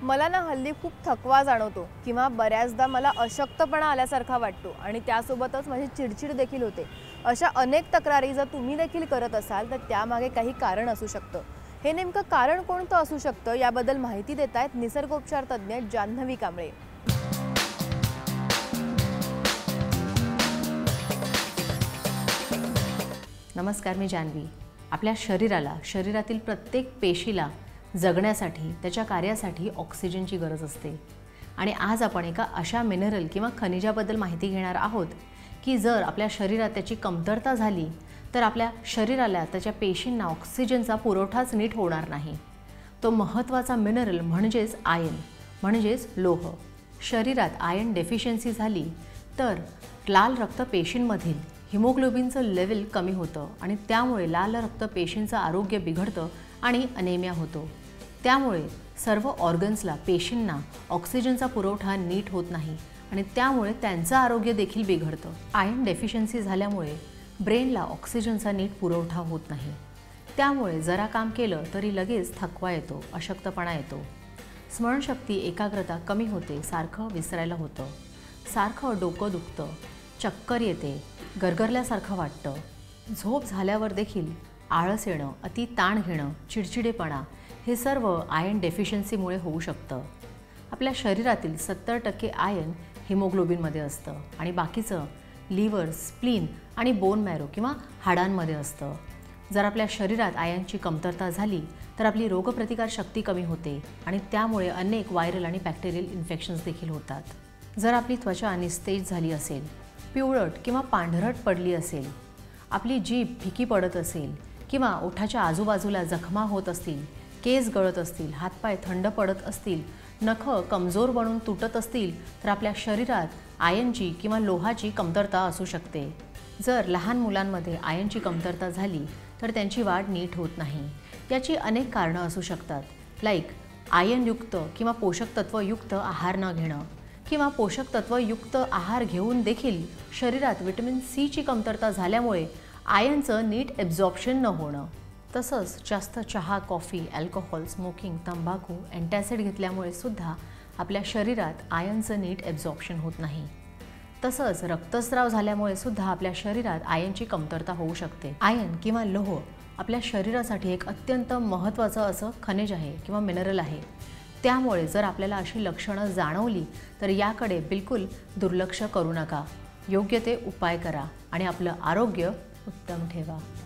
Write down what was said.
मला ना हल्ली खूप थकवा जाणवतो किंवा बऱ्याचदा मला अशक्तपणा आल्यासारखा वाटतो आणि त्यासोबतच माझी चिडचिड देखील होते। अशा अनेक तक्रारी जर तुम्ही देखील करत असाल तर त्यामागे काही कारण असू शकतं। हे नेमकं कारण कोणतं असू शकतं याबद्दल माहिती देत आहेत निसर्गोपचार तज्ञ जान्हवी कांबळे। नमस्कार, मी जान्हवी। आपल्या शरीरातील प्रत्येक पेशीला जगण्यासाठी त्याच्या कार्यासाठी ऑक्सिजनची गरज असते आणि आज आपण एका अशा मिनरल किंवा खनिजाबद्दल माहिती घेणार आहोत की जर आपल्या शरीरात त्याची कमतरता झाली तर आपल्या शरीराला त्याच्या पेशींना ऑक्सिजनचा पुरवठाच नीट होणार नाही। तो महत्त्वाचा मिनरल म्हणजेच आयर्न म्हणजेच लोह। शरीरात आयर्न डेफिशियन्सी झाली तर लाल रक्त पेशींमधील हिमोग्लोबिनचं लेवल कमी होतं आणि त्यामुळे लाल रक्त पेशींचं आरोग्य बिघडतं आणि अनेमिया होतो। त्यामुळे सर्व ऑर्गन्सला पेशींना ऑक्सिजनचा पुरवठा नीट होत नाही आणि त्यामुळे त्यांचं आरोग्य देखील बिघडतं। आयर्न डेफिशियन्सी झाल्यामुळे ब्रेनला ऑक्सिजनचा नीट पुरवठा होत नाही। त्यामुळे जरा काम केलं तरी लगेच थकवा येतो, अशक्तपणा येतो, स्मरणशक्ती एकाग्रता कमी होते, सारखं विसरायला होतं, सारखं डोकं दुखतं, चक्कर येते, गरगरल्यासारखं वाटतं, झोप झाल्यावर देखील आळस येणं, अति ताण घेणं, चिडचिडेपणा हे सर्व आयर्न डेफिशियन्सीमुळे होऊ शकतं। आपल्या शरीरातील 70% आयर्न हिमोग्लोबिनमध्ये असतं आणि बाकीचं लिव्हर, स्प्लीन आणि बोन मॅरो किंवा हाडांमध्ये असतं। जर आपल्या शरीरात आयर्नची कमतरता झाली तर आपली रोगप्रतिकार शक्ती कमी होते आणि त्यामुळे अनेक व्हायरल आणि बॅक्टेरियल इन्फेक्शन्स देखील होतात। जर आपली त्वचा निस्तेज झाली असेल, पिवळट किंवा पांढरट पडली असेल, आपली जीभ फिकी पडत असेल किंवा ओठाच्या आजूबाजूला जखमा होत असतील, केस गळत असतील, हातपाय थंड पडत असतील, नखं कमजोर बनून तुटत असतील तर आपल्या शरीरात आयर्नची किंवा लोहाची कमतरता असू शकते। जर लहान मुलांमध्ये आयर्नची कमतरता झाली तर त्यांची वाढ नीट होत नाही। याची अनेक कारणं असू शकतात, लाईक आयर्नयुक्त किंवा पोषक तत्वयुक्त आहार न घेणं किंवा पोषक तत्वयुक्त आहार घेऊन देखील शरीरात व्हिटॅमिन सी ची कमतरता झाल्यामुळे आयर्नचं नीट ॲब्झॉर्प्शन न होणं, तसंच जास्त चहा, कॉफी, अल्कोहोल, स्मोकिंग, तंबाखू, अँटासिड घेतल्यामुळे सुद्धा आपल्या शरीरात आयर्नचं नीट ॲब्झॉर्प्शन होत नाही। तसंच रक्तस्राव झाल्यामुळे सुद्धा आपल्या शरीरात आयर्नची कमतरता होऊ शकते। आयर्न किंवा लोह आपल्या शरीरासाठी एक अत्यंत महत्त्वाचं असं खनिज आहे किंवा मिनरल आहे। त्यामुळे जर आपल्याला अशी लक्षणं जाणवली तर याकडे बिलकुल दुर्लक्ष करू नका, योग्य ते उपाय करा आणि आपलं आरोग्य उत्तम ठेवा।